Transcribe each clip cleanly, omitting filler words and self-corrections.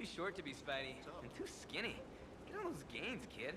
too short to be Spidey, and too skinny. Get on those gains, kid.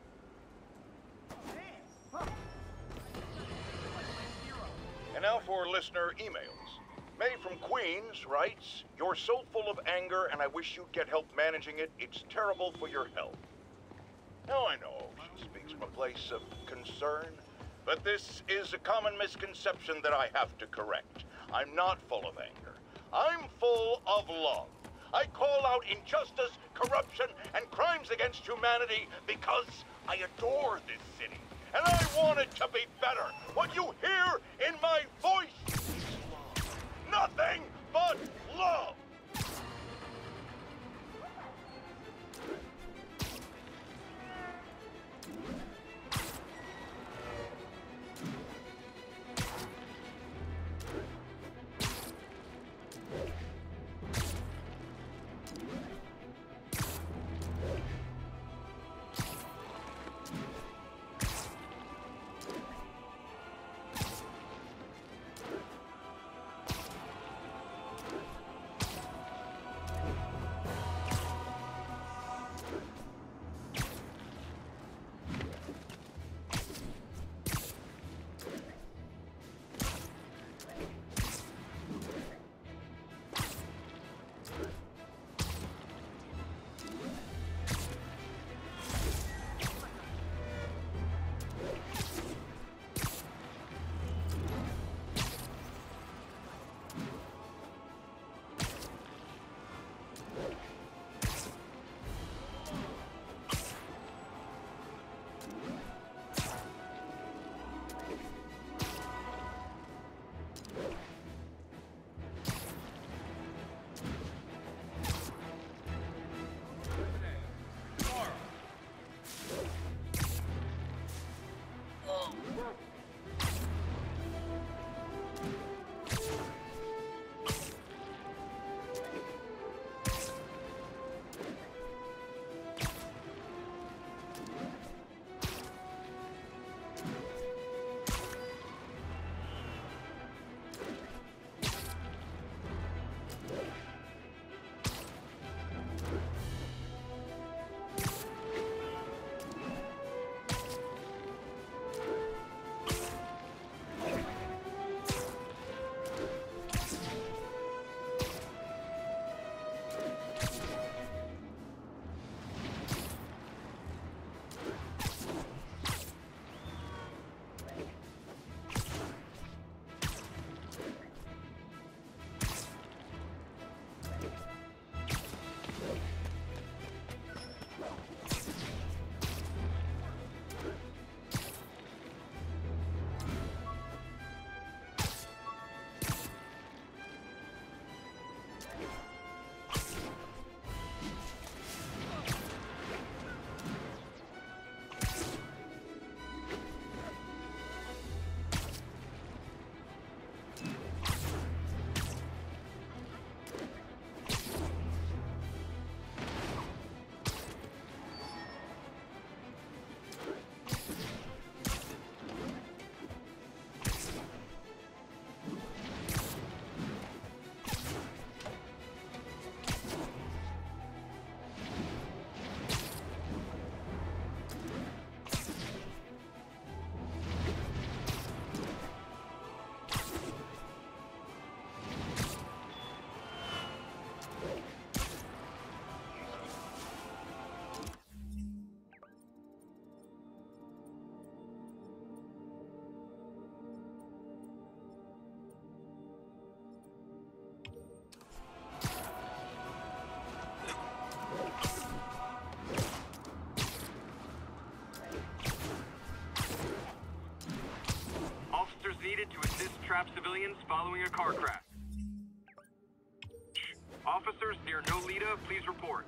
And now for listener emails. May from Queens writes, "You're so full of anger and I wish you'd get help managing it. It's terrible for your health." Now I know she speaks from a place of concern, but this is a common misconception that I have to correct. I'm not full of anger. I'm full of love. I call out injustice, corruption, and crimes against humanity because I adore this city. And I want it to be better. What you hear in my voice is love. Nothing but love. Needed to assist trapped civilians following a car crash. Officers near Nolita, please report.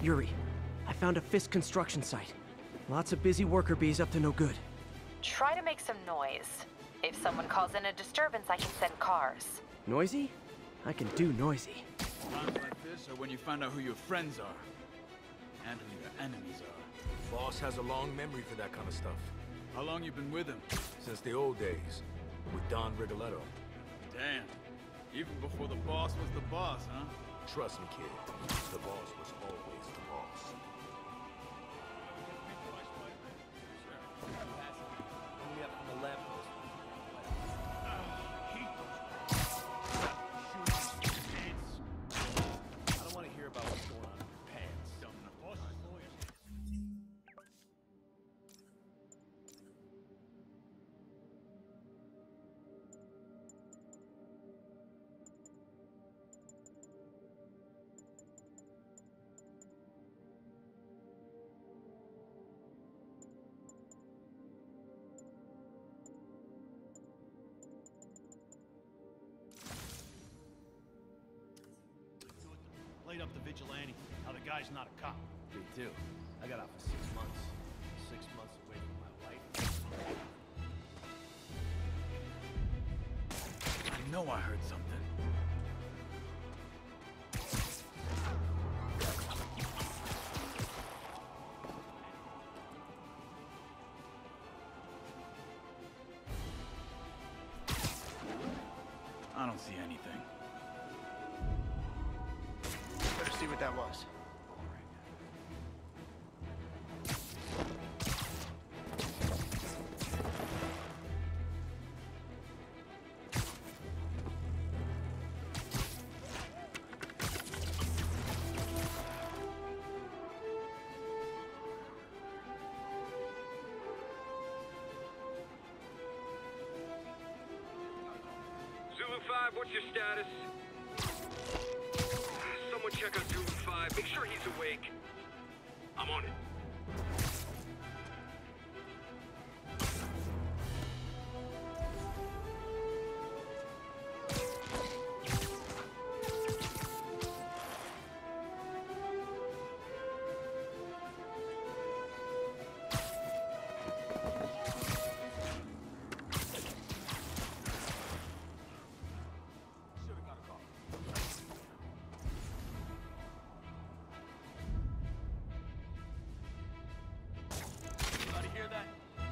Yuri, I found a Fisk construction site. Lots of busy worker bees up to no good. Try to make some noise. If someone calls in a disturbance, I can send cars. Noisy? I can do noisy. Times like this are when you find out who your friends are. And who your enemies are. Boss has a long memory for that kind of stuff. How long you been with him? Since the old days, with Don Rigoletto. Damn. Even before the boss was the boss, huh? Trust me, kid. The boss was always the boss. Only up from the left. I don't want to hear about what's going on in your pants. Played up the vigilante. Now the guy's not a cop. Me too. I got out for 6 months. 6 months away from my wife. I know I heard something. I don't see anything. Better see what that was. Zulu 5, what's your status? Someone check on Zulu 5. Make sure he's awake. I'm on it. Anybody hear that?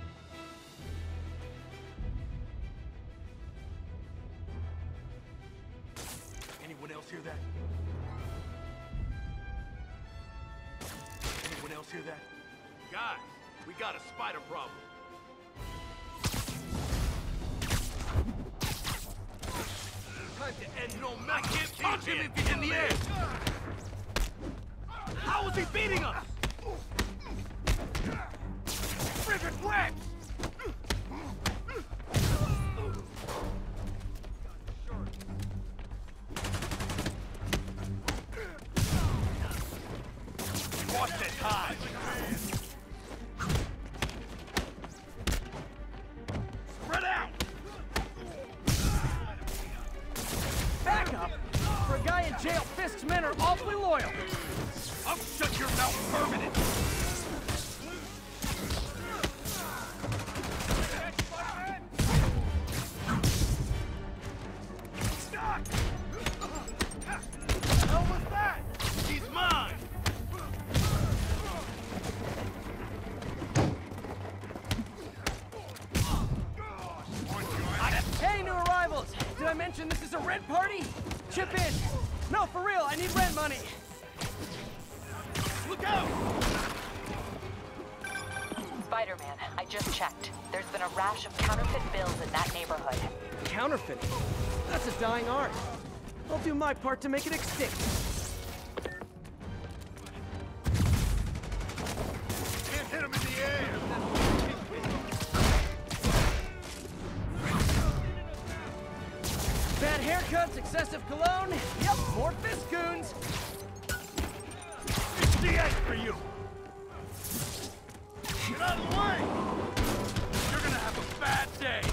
Anyone else hear that? Anyone else hear that? Guys, we got a spider problem. Time to end no man. I can't punch him if he's in the air. How is he beating us? Friggin' Rex! Watch this high! Spread out! Back up! For a guy in jail, Fisk's men are awfully loyal. I'll shut your mouth permanent! Hell was that? He's mine! Hey, new arrivals! Did I mention this is a rent party? Chip in! No, for real, I need rent money! Look out! Spider-Man, I just checked. There's been a rash of counterfeit bills in that neighborhood. Counterfeiting? That's a dying art. I'll do my part to make it extinct. Can't hit him in the air! Bad haircuts, excessive cologne. Yep, more Fiskoons. It's the end for you! Get out of the way! You're gonna have a bad day!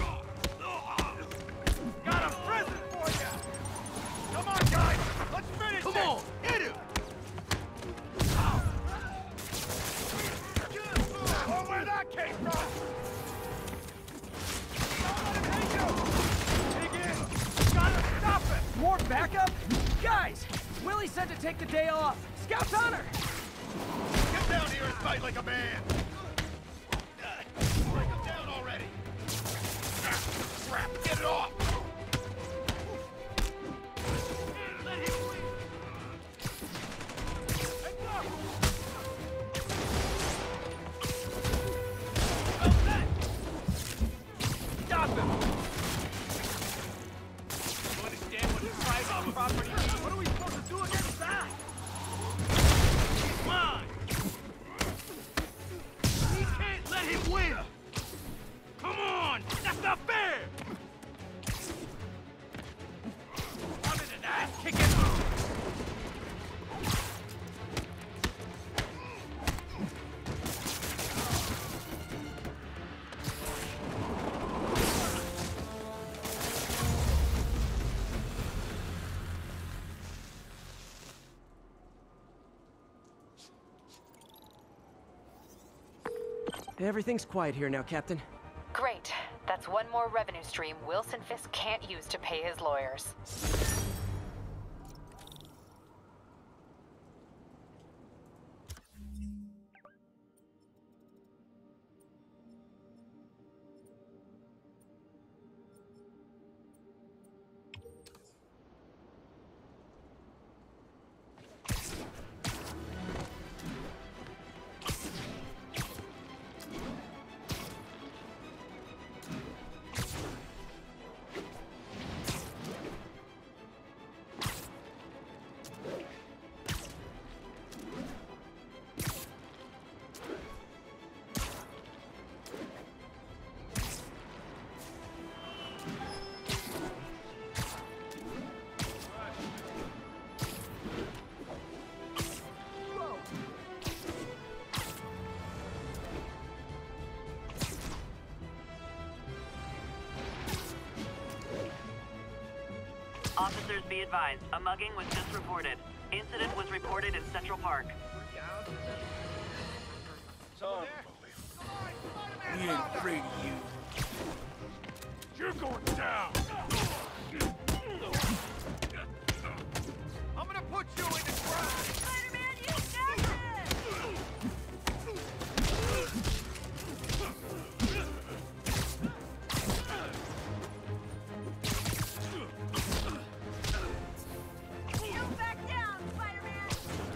Got a present for you! Come on, guys! Let's finish this! Come on, hit him! backup? Guys! Willie said to take the day off. Scout's honor! Get down here and fight like a man! Break him down already! Crap, get it off! Let him win! Hey, go! Well done! Stop him! You understand what his private property means? What are we supposed to do against that? He's mine! We can't let him win! Come on! That's not fair! I'm in an ass-kicking mood! Everything's quiet here now, Captain. Great. That's one more revenue stream Wilson Fisk can't use to pay his lawyers. Officers be advised, a mugging was just reported. Incident was reported in Central Park. We ain't afraid of you. You're going down! I'm gonna put you in the ground! Spider-Man, you got this! Don't back down, Spider-Man!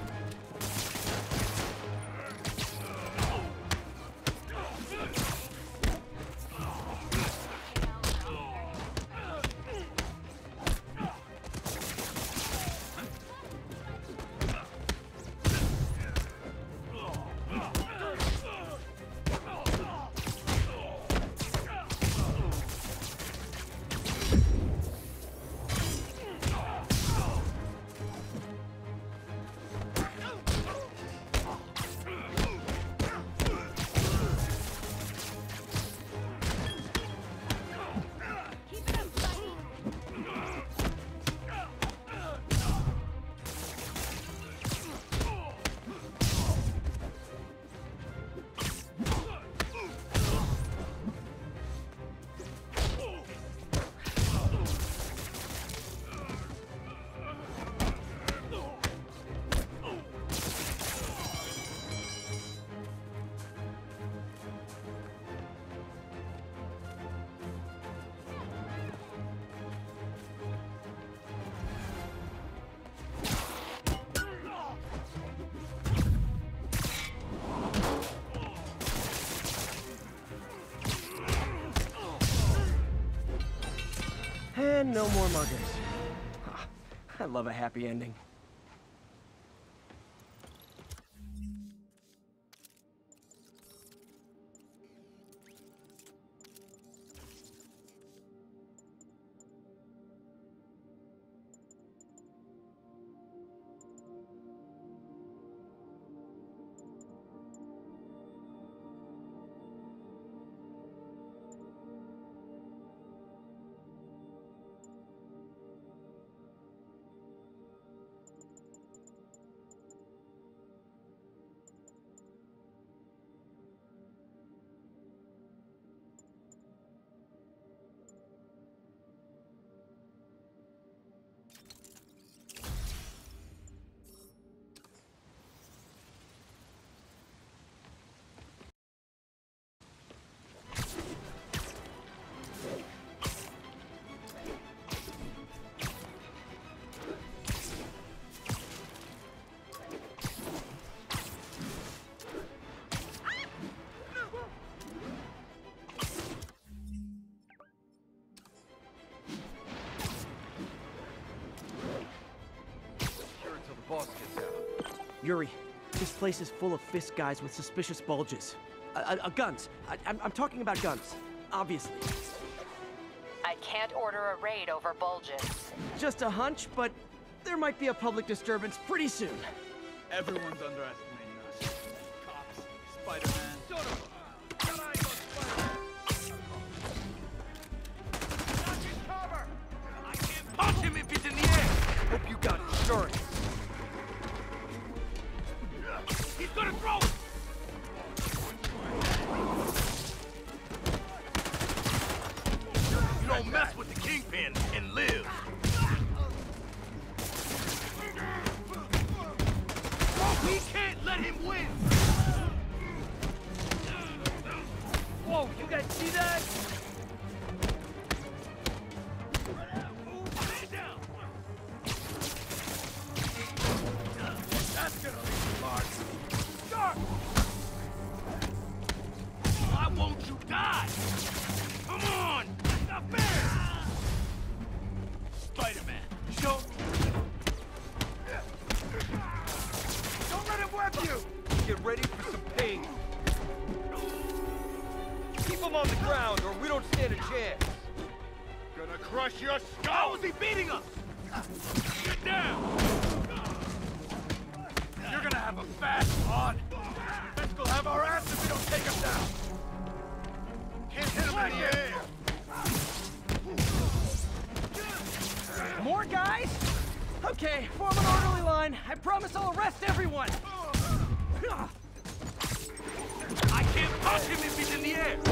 And no more muggers. Ah, I love a happy ending. boss gets out. Yuri, this place is full of Fisk guys with suspicious bulges. Guns. I'm talking about guns, obviously. I can't order a raid over bulges. Just a hunch, but there might be a public disturbance pretty soon. Everyone's underestimating us. Cops, Spider-Man. Son of a... Get eyes on Spider-Man. Knock his cover! I can't punch him if he's in the air! Hope you got insurance. He's gonna throw it! You don't mess with the Kingpin and live. We can't let him win! Whoa, you guys see that? Stand down! That's gonna leave a mark. Stop! Why won't you die? Come on! That's not fair! Spider-Man, show... Don't let him web you! Get ready for some pain. Keep him on the ground or we don't stand a chance. Gonna crush your skull! How is he beating us? Get down! You're gonna have a fast on. Fisk will have our ass if we don't take him down. Can't hit him in the air. More guys? Okay, form an orderly line. I promise I'll arrest everyone. I can't punch him if he's in the air.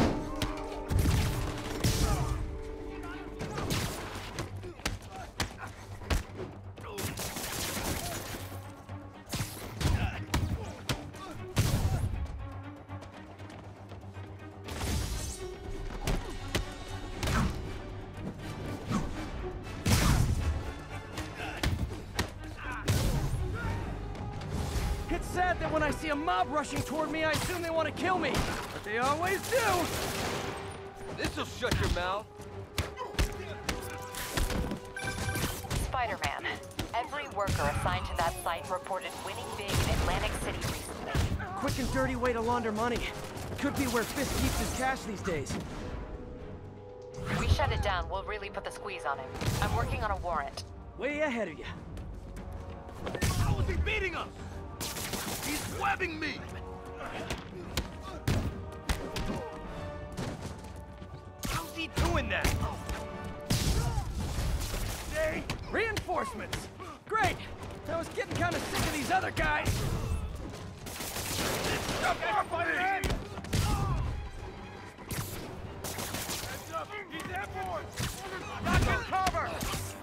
It's sad that when I see a mob rushing toward me, I assume they want to kill me. But they always do! This'll shut your mouth. Spider-Man, every worker assigned to that site reported winning big in Atlantic City recently. Quick and dirty way to launder money. Could be where Fisk keeps his cash these days. We shut it down, we'll really put the squeeze on him. I'm working on a warrant. Way ahead of you. How is he beating us? He's webbing me! How's he doing that? Stay! Reinforcements! Great! I was getting kind of sick of these other guys. Jump off my head! Heads up! He's airborne! Knock his cover!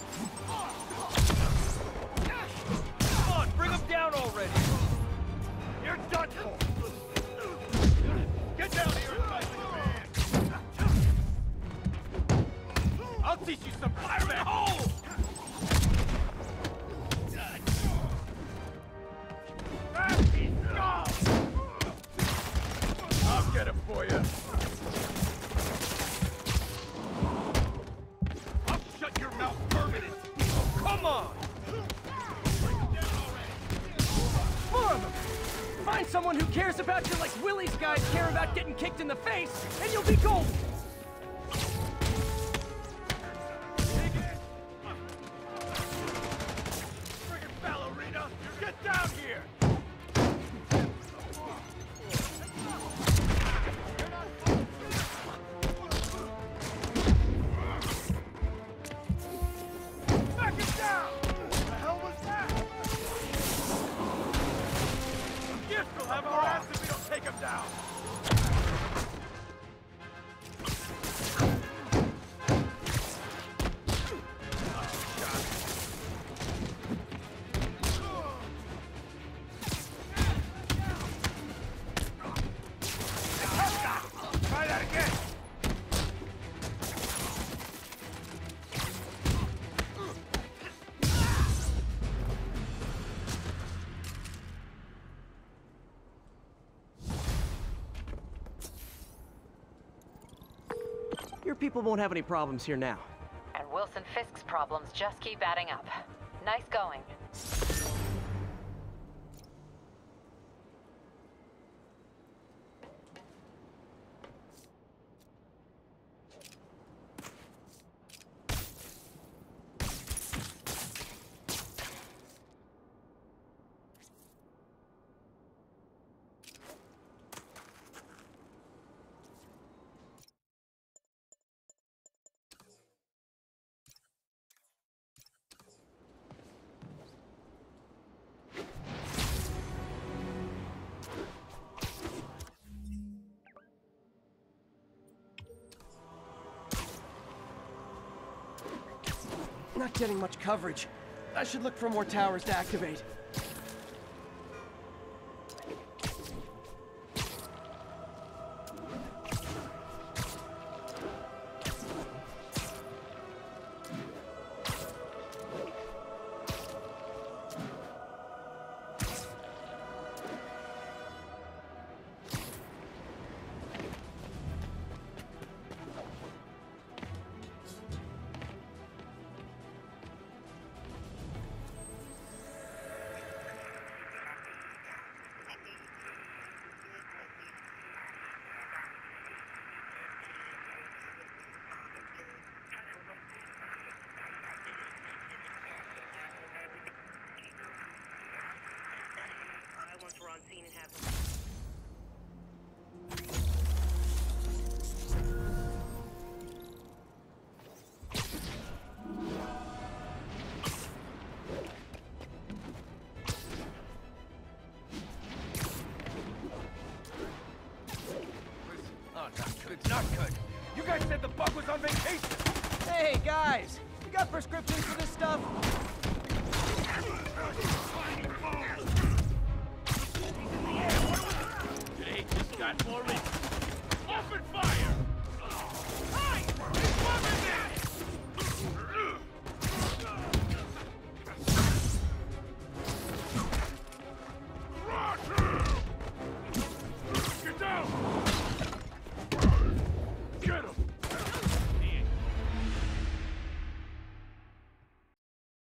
Come on, bring him down already! You're done for! Get down here and fight with your hands! I'll teach you some Spider-Man! Hold! I'll get him for you! I'll shut your mouth permanent! Come on! Four of them! Find someone who cares about you like Willie's guys care about getting kicked in the face, and you'll be golden! Friggin' ballerina! Get down here! Back him down! What the hell was that? Gift will have our ass if we don't take him down! Try that again! Your people won't have any problems here now. And Wilson Fisk's problems just keep adding up. Nice going. Not getting much coverage. I should look for more towers to activate. Once we're on scene and have Oh, not good, not good. You guys said the bug was on vacation! Hey, guys! You got prescriptions for this stuff? It ain't just got more reason. Open fire!